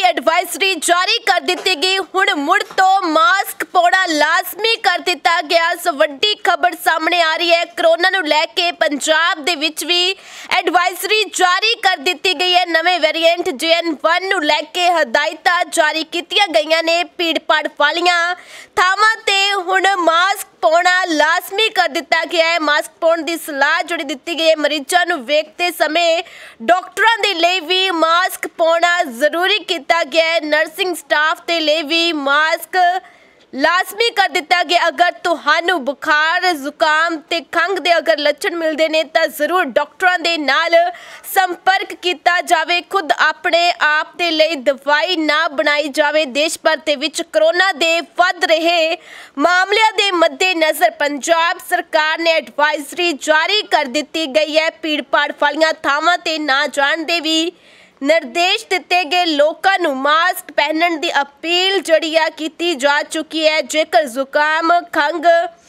Advisory जारी कर दी गई। हुण मुड़ तो मास्क पाउणा लाजमी कर दिता गया। सो वड्डी खबर सामने आ रही है। कोरोना नूं लैके पंजाब दे विच भी एडवाइजरी जारी कर दी गई है। नवे वेरीएंट JN1 नूं लैके हदायतां जारी कीतियां गईयां ने। भीड़ भाड़ वालियां थावां ते हुण मास्क पाउणा लाजमी कर दिता गया है। मास्क पाउण दी सलाह जिहड़ी दित्ती गई है। मरीजां नूं वेखते समय डॉक्टरां दे लई भी मास्क पाउणा जरूरी किया गया है। नर्सिंग स्टाफ के लिए भी मास्क लाजमी कर दिता गया। अगर तुहानू बुखार जुकाम ते खंघ दे अगर लक्षण मिलते हैं तो जरूर डॉक्टरों के नाल संपर्क किया जाए। खुद अपने आप के लिए दवाई ना बनाई जाए। देश भर के विच कोरोना दे वध रहे मामलों के मद्देनज़र पंजाब सरकार ने एडवाइजरी जारी कर दी गई है। भीड़ भाड़ वालियां थावां ते ना जाण दे भी निर्देश दिते गए। लोगों को मास्क पहनने की अपील जड़ी की जा चुकी है। जेकर जुकाम खंघ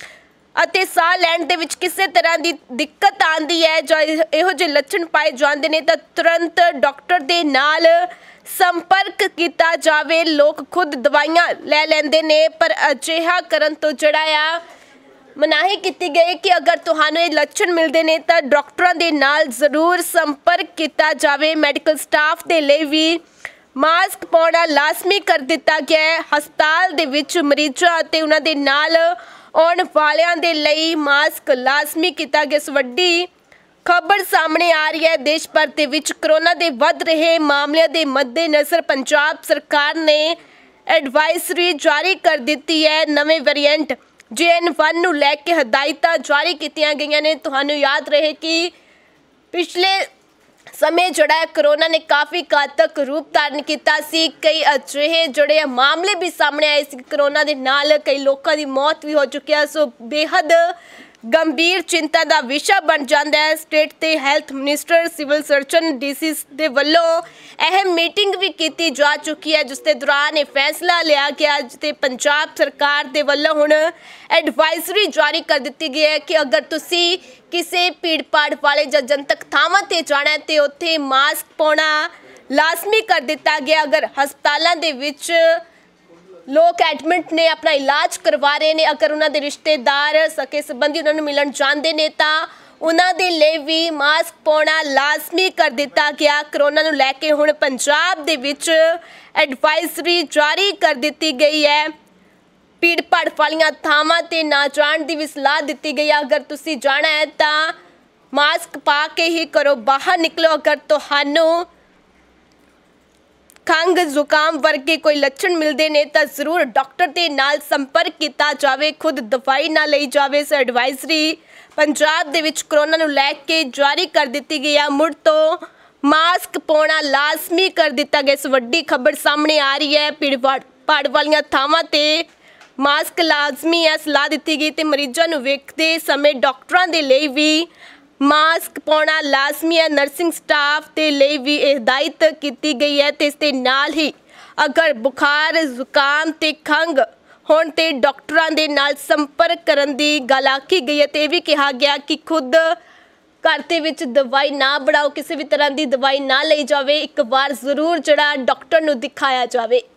अते साह लैण दे विच किसी तरह की दिक्कत आती है जो इहो जिहे लक्षण पाए जाते हैं तो तुरंत डॉक्टर दे नाल संपर्क किया जाए। लोग खुद दवाइयां ले लैंदे ने पर अजिहा करन तो जड़ा मनाही की गई कि अगर तुहानू ये लक्षण मिलते हैं तो डॉक्टरों के नाल जरूर संपर्क किया जाए। मैडिकल स्टाफ के लिए भी मास्क पाउणा लाजमी कर दिता गया है। हस्पताल दे विच मरीजां ते उन्हां दे नाल आउण वालियां दे लई मास्क लाजमी किया गया। वड्डी खबर सामने आ रही है। देश भर के विच कोरोना के वध रहे मामलों के मद्देनज़र पंजाब सरकार ने एडवाइजरी जारी कर दी है। नवे वेरीएंट JN1 नूं लैके हदायतां जारी कीतियां गईयां ने। तुहानूं याद रहे कि पिछले समय जोड़ा कोरोना ने काफ़ी घातक रूप धारण किया सी। कई अजिहे जोड़े मामले भी सामने आए सी। कोरोना के नाल कई लोगों की मौत भी हो चुकी है। सो बेहद गंभीर चिंता का विषय बन जाता है। स्टेट के health minister civil surgeon DC के वलों अहम मीटिंग भी की जा चुकी है जिसके दौरान यह फैसला लिया गया जिते पंजाब सरकार के वलों हुण एडवाइजरी जारी कर दी गई है कि अगर तुसी किसी भीड़ भाड़ वाले या जनतक थावां ते जाना है तो उत्थे मास्क पाउणा लाजमी कर दिता गया। अगर हस्पतालों के विच लोग एडमिट ने अपना इलाज करवा रहे हैं, अगर उन्होंने रिश्तेदार सके संबंधी उन्होंने मिलन जाते हैं तो उन्होंने लिए भी मास्क पाउणा लाजमी कर दिता गया। कोरोना नूं लैके हुण पंजाब दे विच एडवाइजरी जारी कर दी गई है। भीड़ भाड़ वालियां थावां ते ना जाण दी भी सलाह दी गई है। अगर तुसी जाना है तो मास्क पा के ही घरों बाहर निकलो। अगर तुहानूं खंघ जुकाम वर्गे कोई लक्षण मिलते हैं तो जरूर डॉक्टर के नाल संपर्क किया जाए। खुद दवाई ना ली जाए। सो एडवाइजरी पंजाब दे विच कोरोना नूं लैके जारी कर दी गई है। मुड़ तो मास्क पाउणा लाजमी कर दिता गया। इस वड्डी खबर सामने आ रही है। भीड़ भाड़ वालियां थावां ते मास्क लाजमी है सलाह दी गई तो मरीजों नूं वेखते समय डॉक्टरों के लिए भी मास्क पाउणा लाजमी है। नर्सिंग स्टाफ के लिए भी हिदायत की गई है। तो इसके नाल ही अगर बुखार जुकाम ते खंघ होण ते डॉक्टरों के नाल संपर्क करन दी गल आखी गई है। तो यह भी कहा गया कि खुद घर के विच दवाई ना बनाओ, किसी भी तरह की दवाई ना ली जाए। एक बार जरूर जड़ा डॉक्टर नूं दिखाया जाए।